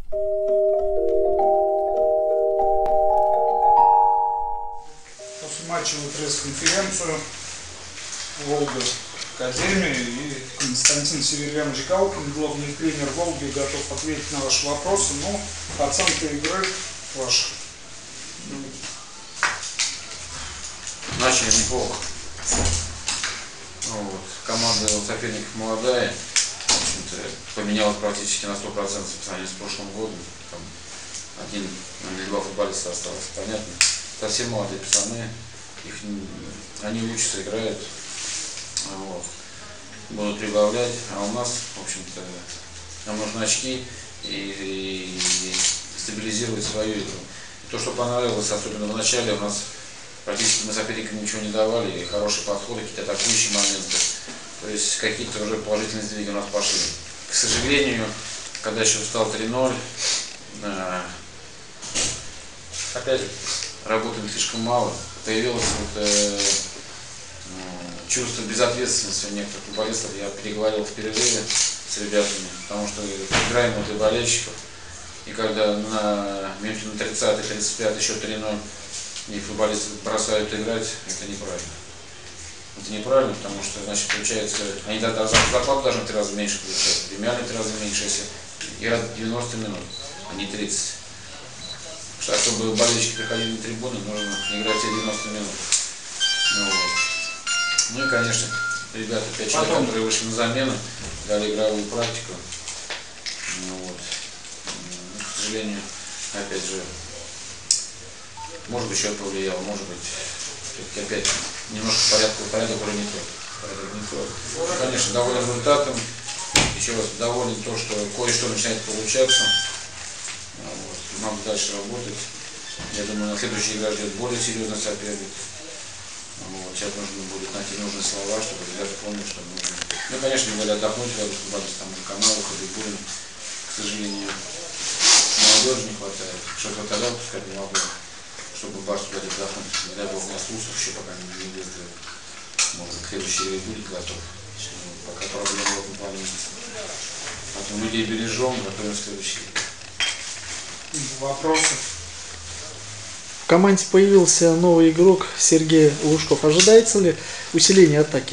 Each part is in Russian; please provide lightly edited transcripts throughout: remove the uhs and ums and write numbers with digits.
Матчевую пресс-конференцию Волга Академии, и Константин Северьянович Галкин, главный тренер Волги, готов ответить на ваши вопросы. Но оценка игры ваша. Начали неплохо. Вот. Команда соперников молодая. В общем-то, поменялась практически на 100% по сравнению с прошлым годом. Там один или два футболиста осталось. Понятно. Совсем молодые пацаны. Они учатся, играют, вот, будут прибавлять, а у нас, в общем-то, нам нужны очки и стабилизировать свою игру. То, что понравилось, особенно в начале, у нас практически мы соперникам ничего не давали, хорошие подходы, какие-то атакующие моменты, то есть какие-то уже положительные сдвиги у нас пошли. К сожалению, когда еще стал 3-0, опять же, работаем слишком мало. Появилось чувство безответственности у некоторых футболистов. Я переговорил в перерыве с ребятами, потому что играем для болельщиков. И когда на минуте на 30-35 еще 3-0, и футболисты бросают играть, это неправильно. Это неправильно, потому что, значит, получается, они зарплату должны в 3 раза меньше получать, премиальные в 3 раза меньше, если играть 90 минут, а не 30. Чтобы болельщики приходили на трибуны, нужно играть все 90 минут. Ну и, конечно, ребята, 5 человек, которые вышли на замену, дали игровую практику. К сожалению, опять же, может быть, счет повлиял, может быть, опять немножко порядок уже не тот. Конечно, доволен результатом. Еще раз доволен то, что кое-что начинает получаться. Надо дальше работать. Я думаю, на следующей игре ждет более серьезный соперник. Сейчас нужно будет найти нужные слова, чтобы ребята поняли, что нужно. Ну, конечно, надо отдохнуть, там уже каналы, Хабибулин, к сожалению, молодежи не хватает. Что-то тогда пускать не могу, чтобы Барс туда отдохнуть. Не дай бог, нас Усов еще пока не выздоровеет. Может, к следующей игре будет готов. Пока проблема в этом плане есть. Поэтому людей бережем, готовим к следующей игре. Вопросы? В команде появился новый игрок Сергей Лужков. Ожидается ли усиление атаки?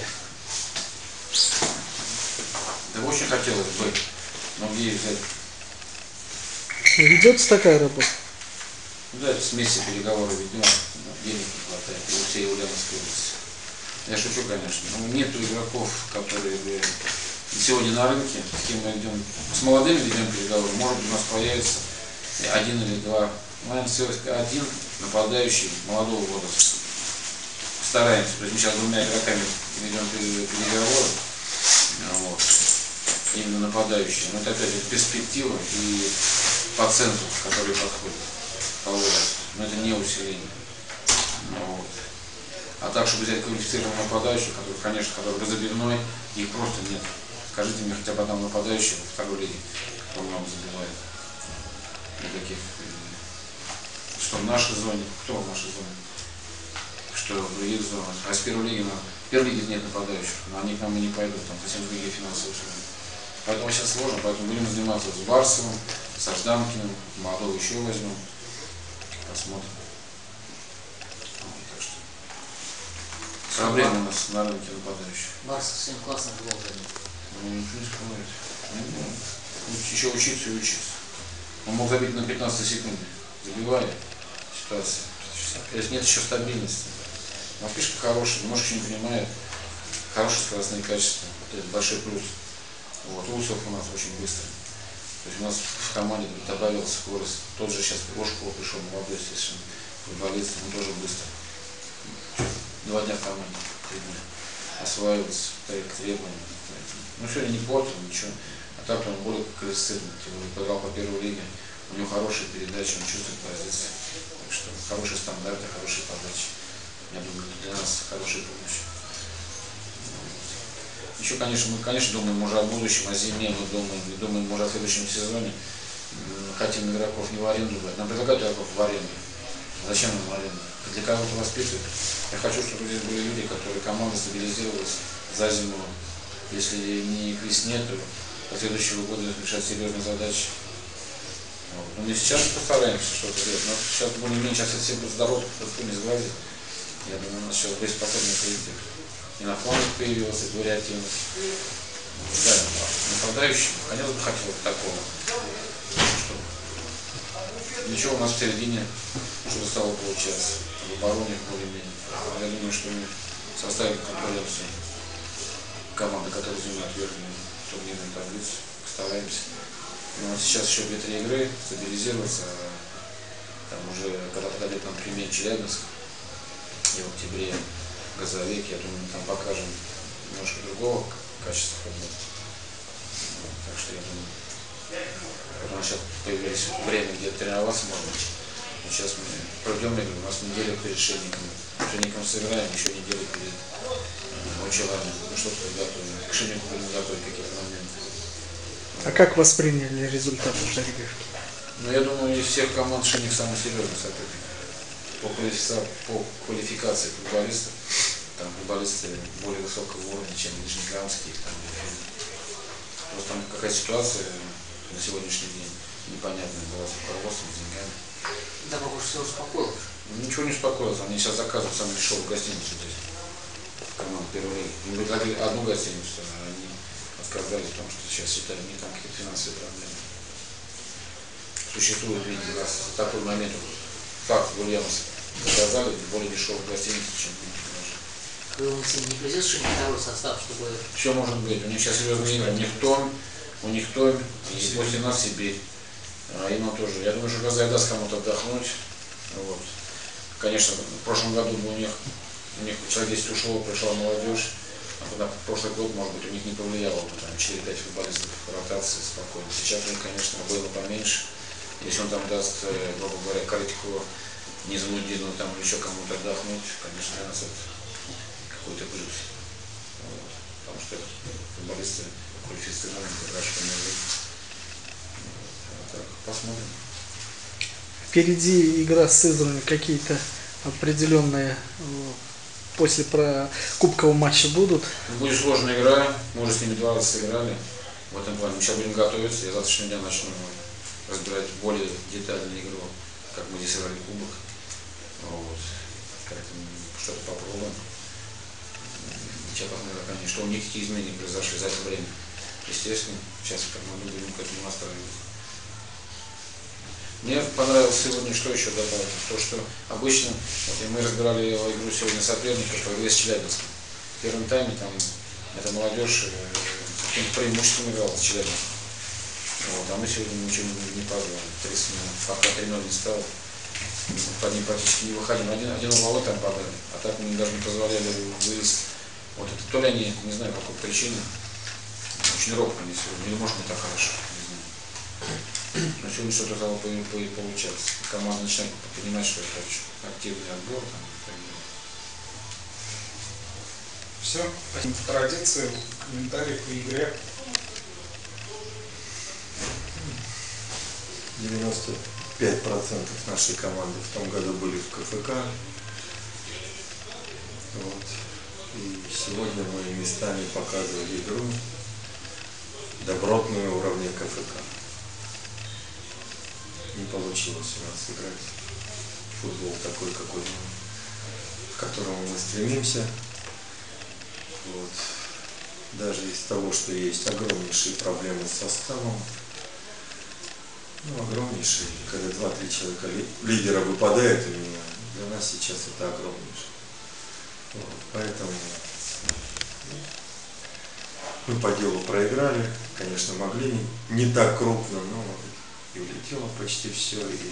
Да очень хотелось бы, но где их взять? Ведется такая работа? Да, это с месяца переговоры ведем, денег не хватает, и у всей Ульяновской области. Я шучу, конечно, но нету игроков, которые сегодня на рынке, с кем мы идем, с молодыми ведем переговоры, может быть, у нас появится 1 или 2, наверное, всего 1 нападающий молодого возраста. Стараемся, то есть мы сейчас 2 игроками ведем переговоры, вот, именно нападающие. Но это опять же перспектива и по центру, который подходит по возрасту. Но это не усиление. Вот. А так, чтобы взять квалифицированного нападающего, который, конечно, который разобивной, их просто нет. Скажите мне хотя бы одного нападающего в второй лиге, кто много забивает. Никаких. Что в нашей зоне, кто в нашей зоне, что в других зонах. А с первой лиги, в первой лиге нет нападающих, но они к нам и не пойдут, там совсем другие финансовые условия. Поэтому сейчас сложно, поэтому будем заниматься с Барсовым, со Жданкиным, молодого еще возьмем, посмотрим. Так что проблема у нас на рынке нападающих. Барсов всем классно было забить. Ну, ничего не скрывает. Еще учиться и учиться. Он мог забить на 15 секунде, забивая ситуация. То есть нет еще стабильности. Но фишка хорошая, немножко не понимает, хорошие скоростные качества, это большой плюс. Вот, Усов у нас очень быстрый. То есть у нас в команде добавилась скорость. Тот же сейчас Ошкова пришел, молодой, естественно, футболист, он тоже быстро. 2 дня в команде, 3 дня. Осваивается к требованиям. Ну, сегодня не портил, ничего. А так он более квалифицированный. Он играл по первой лиге. У него хорошие передачи, он чувствует позиции. Так что хорошие стандарты, хорошие подачи. Я думаю, это для нас хорошая помощь. Еще, конечно, мы, думаем уже о будущем, о зиме, мы думаем уже о следующем сезоне. Хотим игроков не в аренду брать. Нам предлагают игроков в аренду. Зачем нам в аренду? Для кого-то воспитывать. Я хочу, чтобы здесь были люди, которые команда стабилизировалась за зиму. Если не к весне, то до следующего года решать серьезные задачи. мы сейчас постараемся что-то делать. Но сейчас более-менее сейчас все здоровы, кто не сглазит. Я думаю, у нас сейчас боеспособный коллектив. И на флангах появилась вариативность. Да, нападающий, конечно, бы хотел такого. Что ничего у нас в середине что-то стало получаться. В обороне более-менее. Я думаю, что мы составим конкуренцию команды, которые занимают верхнюю турнирную таблицу. Постараемся. Но сейчас еще 2-3 игры, стабилизироваться. Там уже, когда подойдет нам Тюмень, Челябинск, и в октябре Газовик, я думаю, мы там покажем немножко другого качества футбола. Так что я думаю, у нас сейчас появилось время, где тренироваться можно. И сейчас мы пройдем игру, у нас неделя перед Шенником. Шенником сыграем, еще неделю перед Мочелами. Ну что-то подготовим. К Шеннику будем готовить какие-то моменты. А как восприняли результат жеребьевки? Ну, я думаю, из всех команд Шенник самый серьезный соперник. По квалификации футболистов, там футболисты более высокого уровня, чем Нижнекамские. Просто там какая ситуация на сегодняшний день непонятная была с руководством, с деньгами. Да, похоже, все успокоилось. Ничего не успокоилось, они сейчас заказывают самую дешевую гостиницу здесь. Команда первой лиги. Им предлагали одну гостиницу, а они отказались, потому что сейчас считают, у них там какие-то финансовые проблемы. Существует, видите, у нас такой момент, факт, Ульяновск заказали более дешевую гостиницу, чем мы. Вы думаете, не придет Шенник второй состав, чтобы... Все может быть, у них сейчас серьезные игры, у них Томь, и после нас Сибирь. Им тоже. Я думаю, что Газай даст кому-то отдохнуть. Вот. Конечно, в прошлом году у них человек 10 ушло, пришла молодежь, а тогда прошлый год, может быть, у них не повлияло бы там 4-5 футболистов ротации спокойно. Сейчас у них, конечно, было поменьше. Если он там даст, грубо говоря, Каритику, Низамуддину, там еще кому-то отдохнуть, конечно, для нас это какой-то плюс. Вот. Потому что футболисты квалифицированы, хорошо не выйдут. Так, посмотрим. Впереди игра с Сызранью, какие-то определенные после кубкового матча будут? Будет сложная игра, мы уже с ними 2 раза сыграли. В этом плане мы сейчас будем готовиться, я завтрашнего дня начну разбирать более детальную игру, как мы здесь сыграли кубок. Вот. Поэтому что-то попробуем. Сейчас посмотрим, конечно, что у них какие изменения произошли за это время. Естественно, сейчас мы будем к этому настраиваться. Мне понравилось сегодня, что еще добавить, то, что обычно, вот мы разбирали игру сегодня соперников по игре с Челябинском. В первом тайме там эта молодежь с каким-то преимуществом играла с Челябинском. Вот, а мы сегодня ничего не позвали. 30 минут, пока 3-0 не стало. Под ним практически не выходим. Один угловой там подали, а так мы даже не позволяли выезд. Вот это то ли они, не знаю, по какой причине, очень робко они сегодня, или может не так хорошо, не знаю. Но сегодня что-то стало получаться. Команда начинает понимать, что это очень активный отбор. Там, и так далее. Все, по традиции, комментарии по игре. 95% нашей команды в том году были в КФК. Вот. И сегодня мы местами показывали игру добротную уровня КФК. Не получилось у нас играть в футбол такой, к которому мы стремимся. Вот. Даже из того, что есть огромнейшие проблемы с составом, огромнейшие, когда 2-3 человека лидера выпадает у меня, для нас сейчас это огромнейшее. Вот. Поэтому мы по делу проиграли, конечно, могли не так крупно, но и улетело почти все, и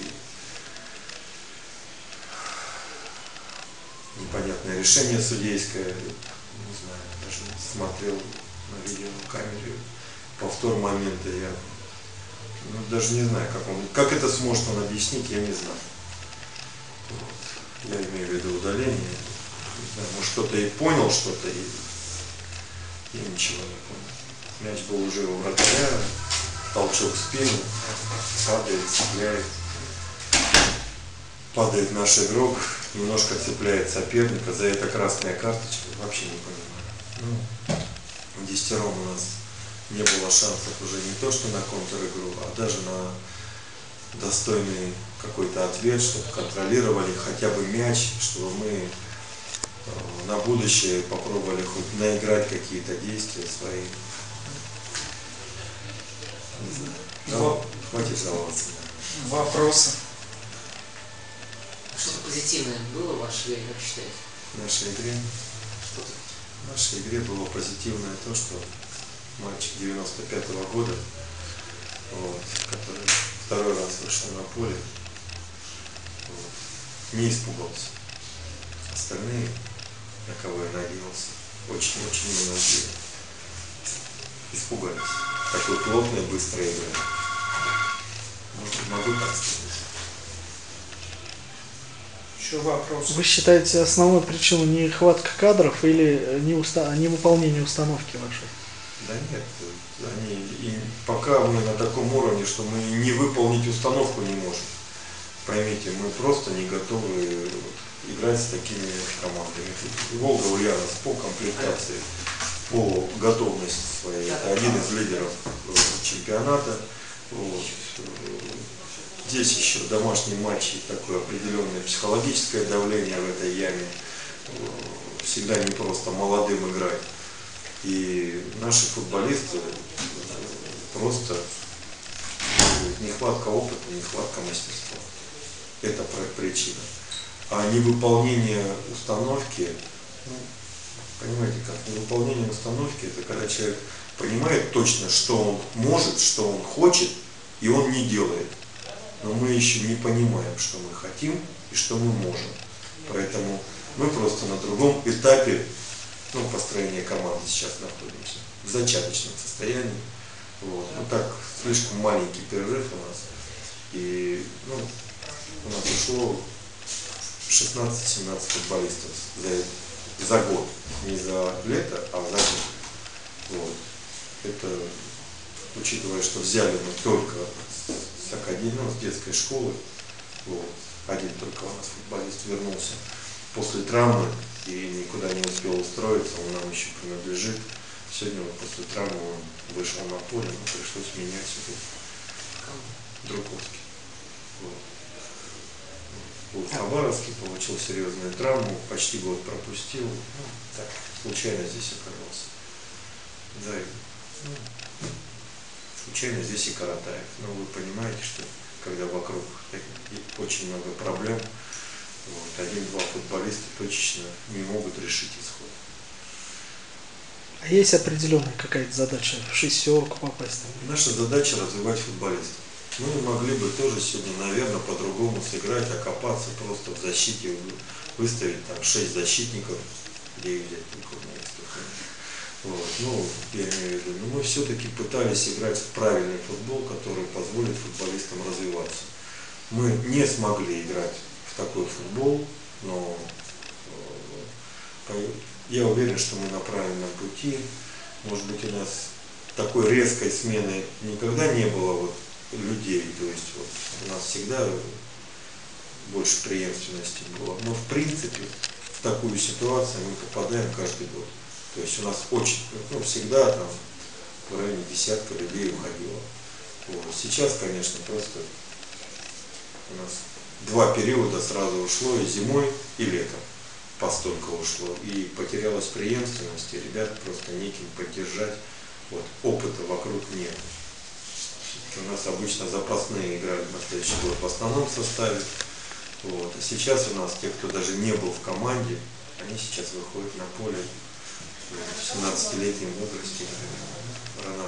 непонятное решение судейское, не знаю, даже смотрел на видеокамере повтор момента, я даже не знаю, как это сможет он объяснить, я не знаю. Вот. Я имею в виду удаление, не знаю, может кто-то и понял что-то, и я ничего не понял. Мяч был уже у вратаря, толчок в спину, падает, цепляет. Падает наш игрок, немножко цепляет соперника, за это красная карточка, вообще не понимаю. В 10-ром у нас не было шансов уже не то что на контр-игру, а даже на достойный какой-то ответ, чтобы контролировали хотя бы мяч, чтобы мы на будущее попробовали хоть наиграть какие-то действия свои. Не знаю. Хватит жаловаться. Вопросы? Что-то позитивное было в вашей игре, как считаете? В нашей игре Что-то. В нашей игре было позитивное то, что мальчик 95-го года, вот, который второй раз вышел на поле, вот, не испугался. Остальные, на кого я надеялся, очень-очень многие испугались. Такой плотной, быстрой игры. Могу так сказать. Еще вопросы? Вы считаете основной причиной нехватка кадров или невыполнение установки вашей? Да нет, пока мы на таком уровне, что мы не выполнить установку не можем. Поймите, мы просто не готовы играть с такими командами. Волга Ульяновск по комплектации, по готовности своей. Это один из лидеров чемпионата. Вот. Здесь еще домашние матчи, такое определенное психологическое давление в этой яме. Всегда не просто молодым играть. И наши футболисты просто нехватка опыта, нехватка мастерства. Это причина. А невыполнение установки, понимаете как, невыполнение установки, это когда человек понимает точно, что он может, что он хочет, и он не делает. Но мы еще не понимаем, что мы хотим и что мы можем. Поэтому мы просто на другом этапе построения команды сейчас находимся. В зачаточном состоянии. Вот. Так, слишком маленький перерыв у нас. И у нас ушло 16-17 футболистов за год. Не за лето, а за год. Вот. Это, учитывая, что взяли мы только с академии, с детской школы. Вот. Один только у нас футболист вернулся после травмы и никуда не успел устроиться, он нам еще принадлежит. Сегодня после травмы он вышел на поле, пришлось менять Друковский. Вот. Был в Хабаровске, получил серьезную травму, почти год пропустил. Так, случайно здесь оказался. Да, случайно здесь и Каратаев. Но вы понимаете, что когда вокруг очень много проблем, один-два футболиста точечно не могут решить исход. А есть определенная какая-то задача в шестерку попасть? Наша задача развивать футболистов. Мы могли бы тоже сегодня, наверное, по-другому сыграть, окопаться просто в защите, выставить там 6 защитников, где их взять только вот. Я имею в виду, но мы все-таки пытались играть в правильный футбол, который позволит футболистам развиваться. Мы не смогли играть в такой футбол, но я уверен, что мы на правильном пути. Может быть, у нас такой резкой смены никогда не было людей, то есть у нас всегда больше преемственности было. Но в принципе в такую ситуацию мы попадаем каждый год. То есть у нас очень, всегда там в районе десятка людей уходило. Сейчас, конечно, просто у нас 2 периода сразу ушло, и зимой, и летом постолько ушло. И потерялась преемственность, и ребят просто неким поддержать. Опыта вокруг нет. У нас обычно запасные играли на следующий год в основном составе. А сейчас у нас те, кто даже не был в команде, они сейчас выходят на поле в 17-летнем возрасте. Рановато.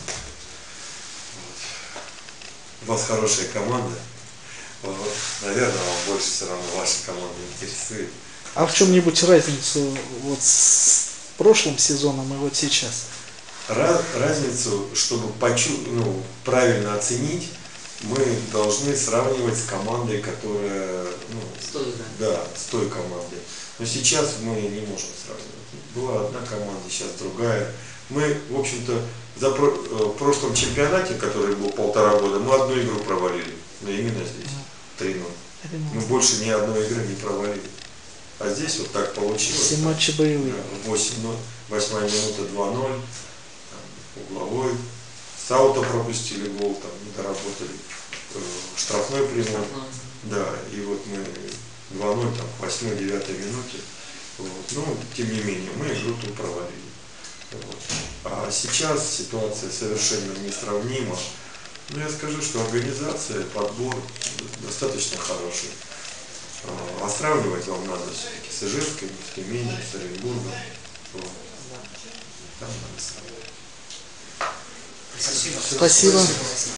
У вас хорошая команда. Наверное, вам больше все равно ваша команда интересует. А в чем-нибудь разницу с прошлым сезоном и сейчас? Разницу, чтобы правильно оценить, мы должны сравнивать с командой, которая с той командой. Но сейчас мы не можем сравнивать. Была одна команда, сейчас другая. Мы, в общем-то, в прошлом чемпионате, который был 1,5 года, мы одну игру провалили. Но именно здесь 3-0. Мы больше ни одной игры не провалили. А здесь так получилось. Все матчи боевые. 8-0, 8-я минута 2-0. Угловой. С аута пропустили гол, не доработали. штрафной прямой. Штрафной. Да, и вот мы 2-0 там, к 8-9 минуте. Вот. Но, тем не менее, мы игру-то провалили. Вот. А сейчас ситуация совершенно несравнима. Но я скажу, что организация, подбор достаточно хороший. А сравнивать вам надо все-таки с Ижевской, с Тюменью, с Оренбургом. Вот. Там надо сравнивать. Спасибо. Спасибо.